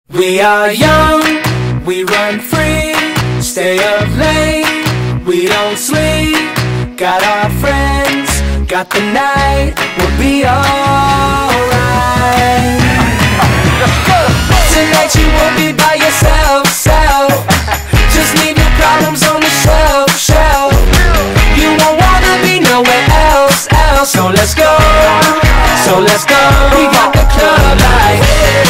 We are young, we run free, stay up late, we don't sleep. Got our friends, got the night, we'll be alright. Tonight you won't be by yourself, just leave your problems on the shelf. You won't wanna be nowhere else. So let's go, we got the club light,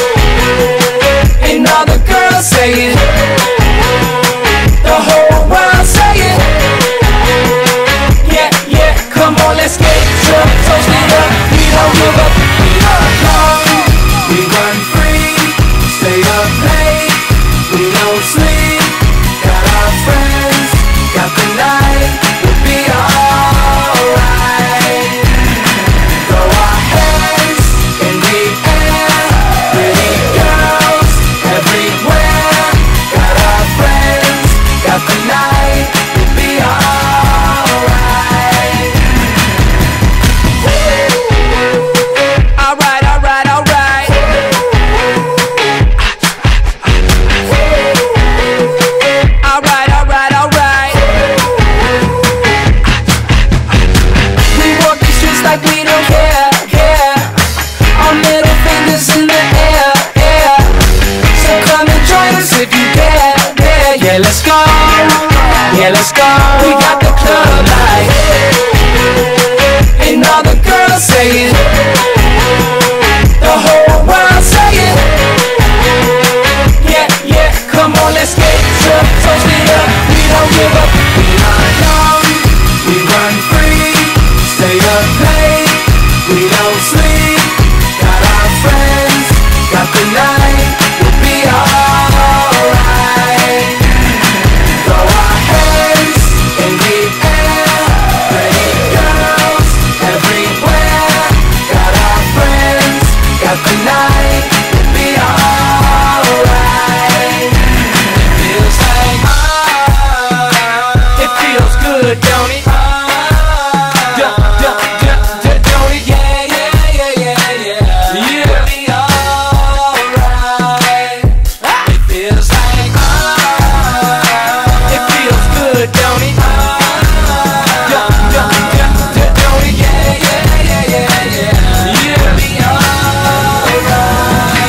and all the girls say it, the whole world say it. Yeah, come on, let's get drunk, toast it up, we don't give up. We are young, we run free, stay up late, we don't sleep. Got our friends, got the night, we'll be alright. Throw our hands in the air, pretty girls everywhere. Got our friends, got the night, we'll be alright. Alright. We walk these streets like we don't care. Our middle fingers in the air. So come and join us if you dare. Yeah, let's go. We got the club light, and all the girls say it, the whole world say it. Yeah, come on, let's get drunk, toast it up, we don't give up. We are young, we run free, stay up late, we don't sleep. Got our friends, got the night, we'll be alright. Throw our hands in the air, pretty girls everywhere. Got our friends, got the night, we'll be alright. Feels like it feels good, don't it? Don't it? Yeah. We'll be alright. It feels like it feels good, don't it? Don't it? Yeah. We'll be alright.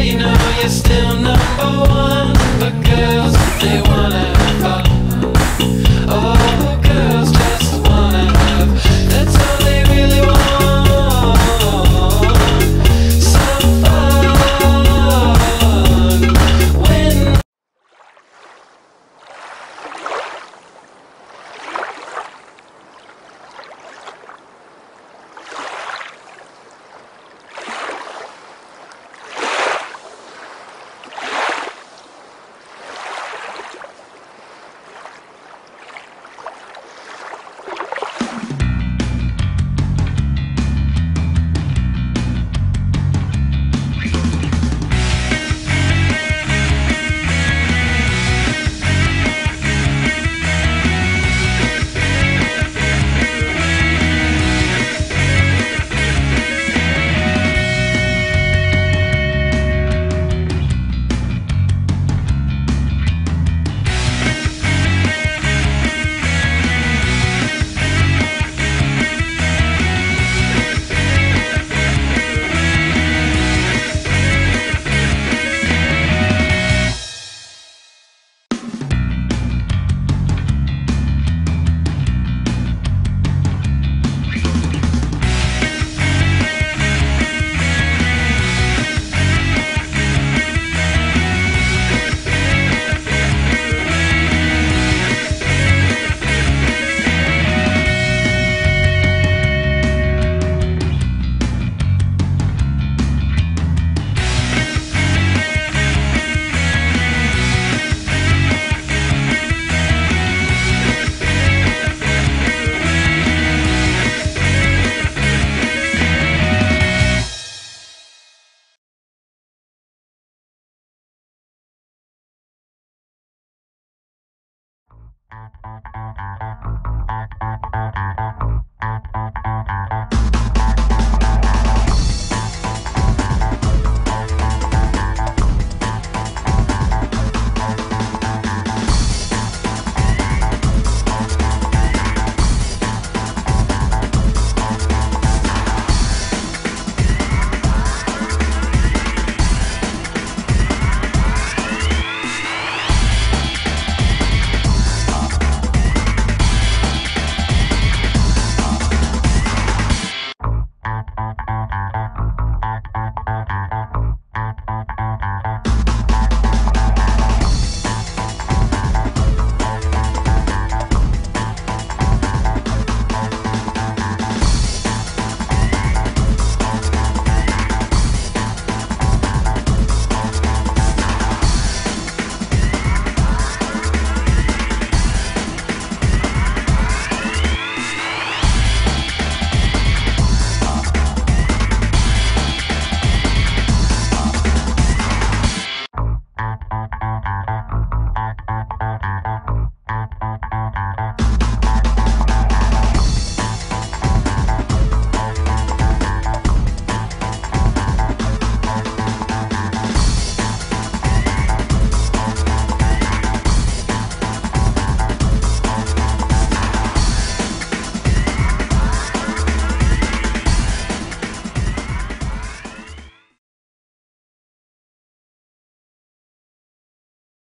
you know you're still number one. But girls, they wanna have fun. Oh, girls just wanna have, that's all they really want. Some fun. When